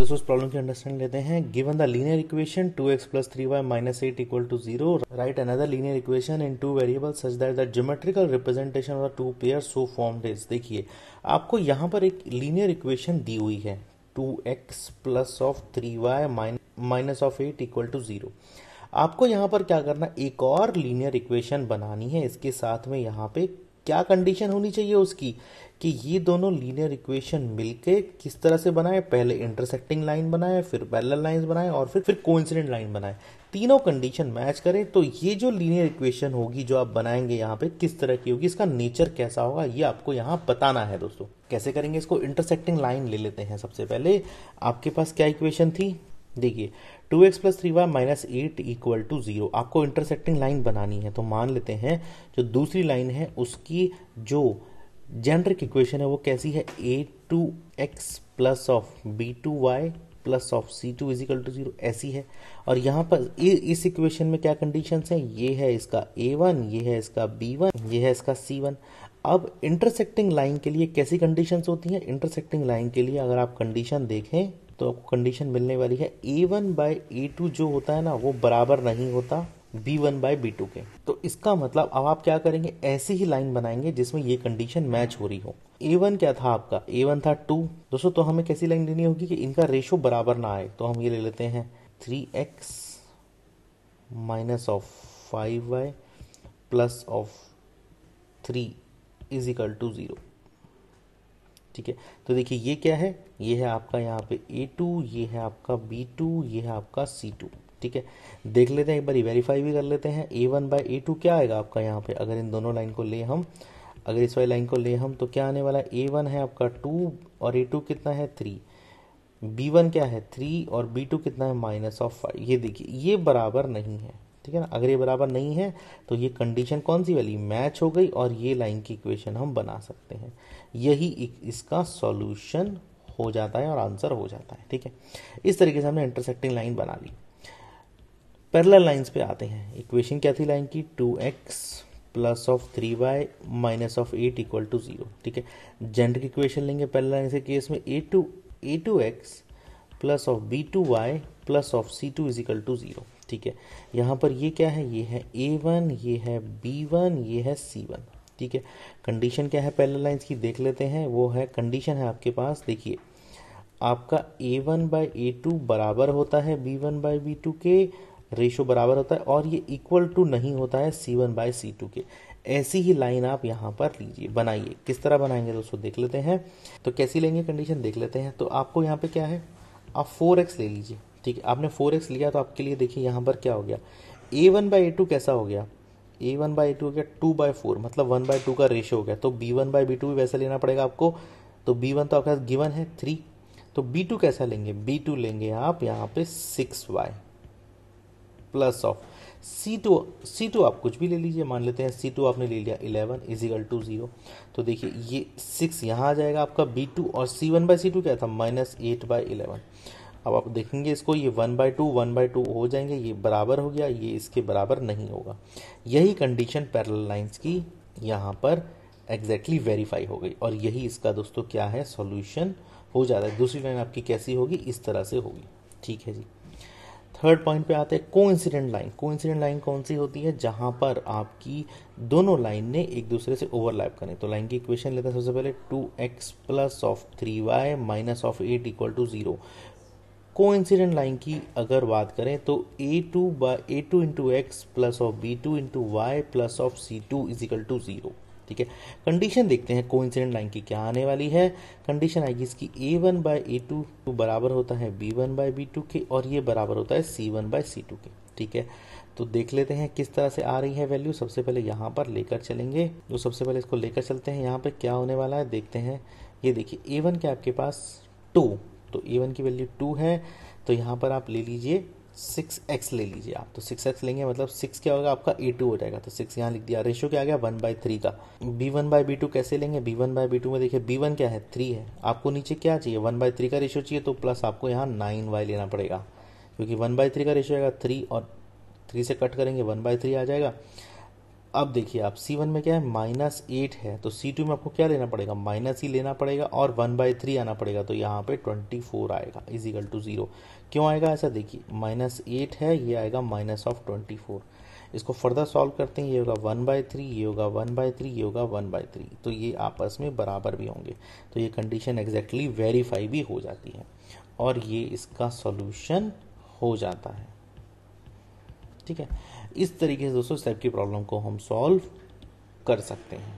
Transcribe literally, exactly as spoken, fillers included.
दोस्तों इस प्रॉब्लम की अंडरस्टैंड लेते हैं। Given the linear equation two x plus three Y minus eight equal to zero, right another linear equation in two variable such that the geometrical representation of the two pair so formed is. देखिए आपको यहाँ पर एक linear equation दी हुई है two x plus of three Y minus of eight equal to zero. आपको यहाँ पर क्या करना, एक और लीनियर इक्वेशन बनानी है। इसके साथ में यहाँ पे क्या कंडीशन होनी चाहिए उसकी कि ये दोनों लीनियर इक्वेशन मिलके किस तरह से बनाए, पहले इंटरसेक्टिंग लाइन बनाए, फिर पैरेलल लाइंस बनाए और फिर फिर कोइंसिडेंट लाइन बनाए। तीनों कंडीशन मैच करें तो ये जो लीनियर इक्वेशन होगी जो आप बनाएंगे यहाँ पे किस तरह की होगी, इसका नेचर कैसा होगा, ये आपको यहाँ बताना है। दोस्तों कैसे करेंगे इसको, इंटरसेक्टिंग लाइन ले लेते हैं। सबसे पहले आपके पास क्या इक्वेशन थी, देखिए two x plus three Y minus eight equal to zero. आपको इंटरसेक्टिंग लाइन बनानी है तो मान लेते हैं जो दूसरी लाइन है उसकी जो जेनरिक इक्वेशन है वो कैसी है, a two x plus of B two y plus of C two is equal to zero, ऐसी है। और यहाँ पर इस इक्वेशन में क्या कंडीशंस हैं, ये है इसका ए वन, ये है इसका बी वन, ये है इसका सी वन। अब इंटरसेक्टिंग लाइन के लिए कैसी कंडीशंस होती हैं, इंटरसेक्टिंग लाइन के लिए अगर आप कंडीशन देखें तो आपको कंडीशन मिलने वाली है a one by A two जो होता है ना वो बराबर नहीं होता b one by B two के। तो इसका मतलब अब आप क्या करेंगे, ऐसी ही लाइन बनाएंगे जिसमें ये कंडीशन मैच हो रही हो। ए वन क्या था आपका, ए वन था टू। दोस्तों तो हमें कैसी लाइन लेनी होगी कि इनका रेशो बराबर ना आए, तो हम ये ले लेते हैं three x minus of five y plus of three is equal to zero. ठीक है, तो देखिए ये क्या है, ये है आपका यहाँ पे ए टू, ये है आपका बी टू, ये है आपका सी टू। ठीक है, देख लेते हैं एक बार वेरीफाई भी कर लेते हैं। A one by A two क्या आएगा आपका यहाँ पे, अगर इन दोनों लाइन को ले हम, अगर इस वाली लाइन को ले हम तो क्या आने वाला है, ए वन है आपका टू और ए टू कितना है थ्री, बी वन क्या है थ्री और बी टू कितना है माइनस ऑफ फाइव। ये देखिए ये बराबर नहीं है, ठीक है ना। अगर ये बराबर नहीं है तो ये कंडीशन कौन सी वाली मैच हो गई और ये लाइन की इक्वेशन हम बना सकते हैं। यही इसका सॉल्यूशन हो जाता है और आंसर हो जाता है। ठीक है, इस तरीके से हमने इंटरसेक्टिंग लाइन बना ली। पैरेलल लाइंस पे आते हैं। इक्वेशन क्या थी लाइन की, two x plus of three Y minus of eight equal to zero. ठीक है, जेनरिक इक्वेशन लेंगे पैरेलल लाइन के केस में, a two a two x plus of B two y plus of C two is equal to zero. ठीक है, यहाँ पर ये क्या है, ये है ए वन, ये है बी वन, ये है सी वन। ठीक है, कंडीशन क्या है पैरेलल लाइंस की देख लेते हैं। वो है कंडीशन है आपके पास, देखिए आपका A one by A two बराबर होता है B one by B two के, रेशो बराबर होता है और ये इक्वल टू नहीं होता है C one by C two के। ऐसी ही लाइन आप यहाँ पर लीजिए, बनाइए। किस तरह बनाएंगे दोस्तों देख लेते हैं। तो कैसी लेंगे कंडीशन देख लेते हैं। तो आपको यहाँ पे क्या है, आप फोर एक्स ले लीजिए। ठीक है, आपने फोर एक्स लिया तो आपके लिए देखिए यहाँ पर क्या हो गया, A one by A two कैसा हो गया, A one by A two हो गया टू बाई फोर, मतलब वन बाई टू का रेशो हो गया। तो B one by B two भी वैसा लेना पड़ेगा आपको। तो बी वन तो आपके पास गिवन है थ्री, तो बी टू कैसा लेंगे, बी टू लेंगे आप यहाँ पे six Y plus of C two. C two आप कुछ भी ले लीजिए, मान लेते हैं सी टू आपने ले लिया इलेवन इजिकल टू जीरो। तो देखिए ये सिक्स यहाँ आ जाएगा आपका बी टू, और C one by C two क्या था माइनस एट बाई इलेवन। अब आप देखेंगे इसको, ये one by two one by two हो जाएंगे, ये बराबर हो गया, ये इसके बराबर नहीं होगा। यही कंडीशन पैरेलल लाइंस की यहाँ पर एग्जैक्टली वेरीफाई हो गई और यही इसका दोस्तों क्या है, सॉल्यूशन हो जाता है। दूसरी लाइन आपकी कैसी होगी, इस तरह से होगी। ठीक है जी, थर्ड पॉइंट पे आते हैं, कोइंसिडेंट लाइन। कोइंसिडेंट लाइन कौन सी होती है, जहां पर आपकी दोनों लाइन ने एक दूसरे से ओवरलैप करें। तो लाइन की इक्वेशन लेते हैं सबसे पहले, two x plus of three Y minus of eight equal to zero. Coincident line की अगर बात करें तो A two by A two into X plus of B two into Y plus of C two is equal to zero. ठीक है, condition देखते हैं coincident line की क्या आने वाली है। कंडीशन आएगी इसकी A one by A two बराबर होता है B one by B two के, और ये बराबर होता है C one by C two के। ठीक है, तो देख लेते हैं किस तरह से आ रही है वैल्यू। सबसे पहले यहाँ पर लेकर चलेंगे, तो सबसे पहले इसको लेकर चलते हैं। यहाँ पे क्या होने वाला है देखते हैं। ये देखिए ए वन क्या आपके पास टू, तो ए वन की वैल्यू टू है, तो यहाँ पर आप ले लीजिए सिक्स एक्स ले लीजिए आप। तो सिक्स एक्स लेंगे मतलब सिक्स क्या होगा आपका ए टू हो जाएगा, तो सिक्स यहाँ लिख दिया। रेशो क्या आ गया वन बाई थ्री का। B one by B two कैसे लेंगे, B one by B two में देखिए बी वन क्या है थ्री है, आपको नीचे क्या चाहिए वन बाई थ्री का रेशो चाहिए, तो प्लस आपको यहाँ नाइन वाई लेना पड़ेगा, क्योंकि वन बाई थ्री का रेशो आएगा थ्री और थ्री से कट करेंगे वन बाई थ्री आ जाएगा। अब देखिए आप सी वन में क्या है, माइनस एट है, तो सी टू में आपको क्या लेना पड़ेगा, माइनस ही लेना पड़ेगा और वन बाई थ्री आना पड़ेगा, तो यहाँ पे ट्वेंटी फोर आएगा इजिकल टू ज़ीरो। क्यों आएगा ऐसा, देखिए माइनस एट है, ये आएगा माइनस ऑफ ट्वेंटी फोर। इसको फर्दर सॉल्व करते हैं, ये होगा वन बाई थ्री, ये होगा वन बाई थ्री, ये होगा वन बाई थ्री, तो ये आपस में बराबर भी होंगे, तो ये कंडीशन एग्जैक्टली वेरीफाई भी हो जाती है और ये इसका सॉल्यूशन हो जाता है। ठीक है, इस तरीके से दोस्तों इस टाइप की प्रॉब्लम को हम सॉल्व कर सकते हैं।